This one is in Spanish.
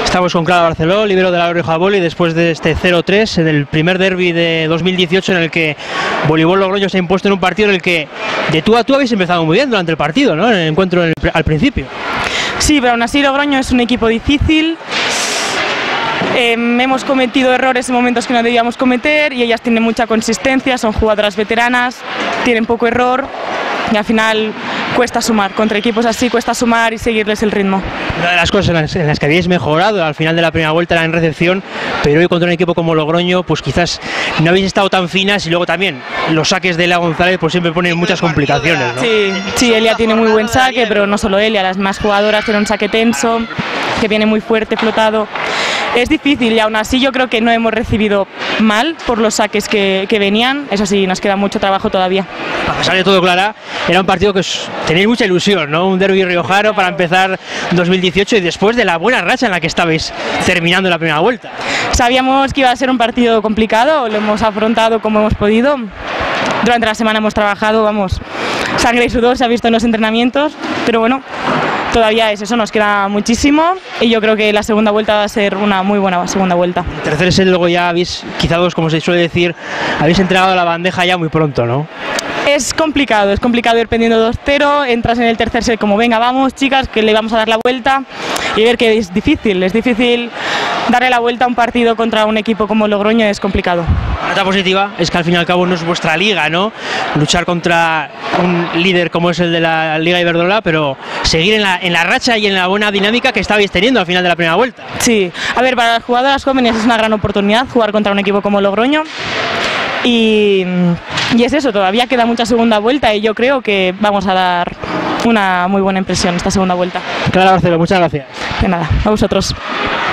Estamos con Clara Barceló, líbero de la Rioja Voli, después de este 0-3 en el primer derbi de 2018 en el que Voleibol Logroño se ha impuesto en un partido en el que de tú a tú habéis empezado muy bien durante el partido, ¿no? En el encuentro al principio. Sí, pero aún así Logroño es un equipo difícil. Hemos cometido errores en momentos que no debíamos cometer y ellas tienen mucha consistencia, son jugadoras veteranas, tienen poco error y al final cuesta sumar. Contra equipos así cuesta sumar y seguirles el ritmo. Una de las cosas en las que habéis mejorado al final de la primera vuelta era en recepción, pero hoy contra un equipo como Logroño pues quizás no habéis estado tan finas y luego también los saques de Elia González pues siempre ponen muchas complicaciones, ¿no? Sí, Elia tiene muy buen saque, pero no solo Elia, las demás jugadoras tienen un saque tenso, que viene muy fuerte, flotado. Es difícil y aún así yo creo que no hemos recibido mal por los saques que venían, eso sí, nos queda mucho trabajo todavía. A pesar de todo, Clara, era un partido que tenéis mucha ilusión, ¿no? Un derbi riojano para empezar 2018 y después de la buena racha en la que estabais terminando la primera vuelta. Sabíamos que iba a ser un partido complicado, lo hemos afrontado como hemos podido. Durante la semana hemos trabajado, vamos, sangre y sudor se ha visto en los entrenamientos, pero bueno, todavía es eso, nos queda muchísimo y yo creo que la segunda vuelta va a ser una muy buena segunda vuelta. El tercer set luego ya habéis, quizás como se suele decir, habéis entregado la bandeja ya muy pronto, ¿no? Es complicado ir perdiendo 2-0, entras en el tercer set como venga, vamos chicas, que le vamos a dar la vuelta y ver que es difícil darle la vuelta a un partido contra un equipo como Logroño, es complicado. La nota positiva es que al fin y al cabo no es vuestra liga, ¿no? Luchar contra un líder como es el de la Liga Iberdrola, pero seguir en la racha y en la buena dinámica que estabais teniendo al final de la primera vuelta. Sí, a ver, para las jugadoras jóvenes es una gran oportunidad jugar contra un equipo como Logroño. Y es eso, todavía queda mucha segunda vuelta y yo creo que vamos a dar una muy buena impresión esta segunda vuelta. Clara Barceló, muchas gracias. De nada, a vosotros.